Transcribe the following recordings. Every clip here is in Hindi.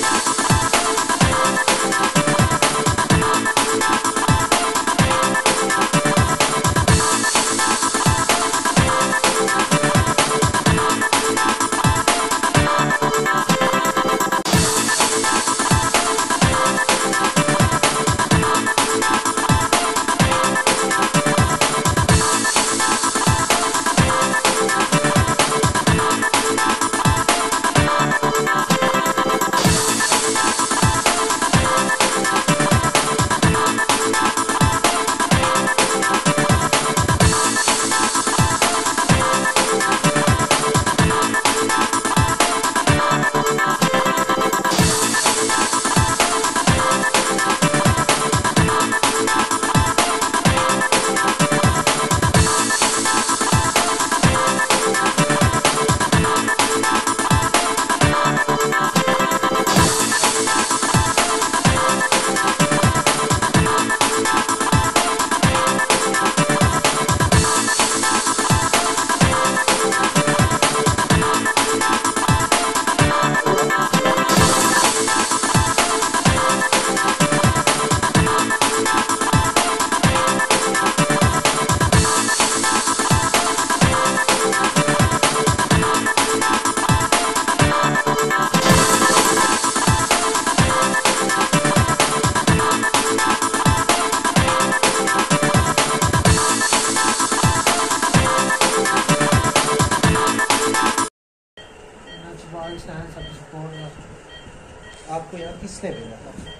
आपको यहाँ किसने भेजा?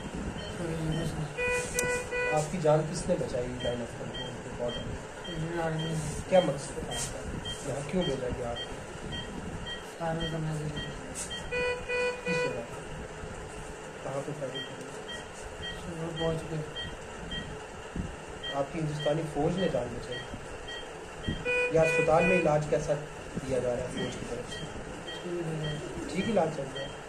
आपकी जान किसने बचाई लाइन ऑफ कंट्रोल के बॉर्डर में? क्या मकसद था आपका? यहाँ क्यों भेजा गया आपको? किस जगह? कहाँ पे फायरिंग करी? आपकी हिंदुस्तानी फौज ने जान बचाई या अस्पताल में इलाज कैसा दिया जा रहा है फौज की तरफ से? ठीक इलाज चल रहा है?